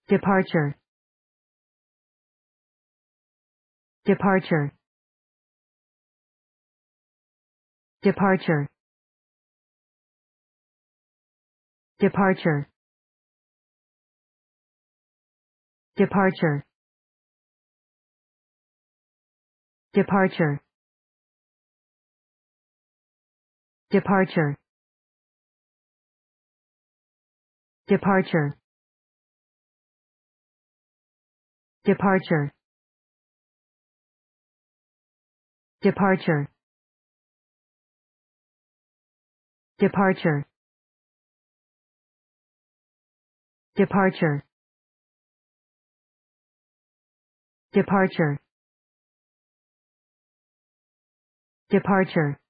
departure, departure, departure, departure, departure, departure, departure, departure, departure, departure, departure, departure, departure, departure,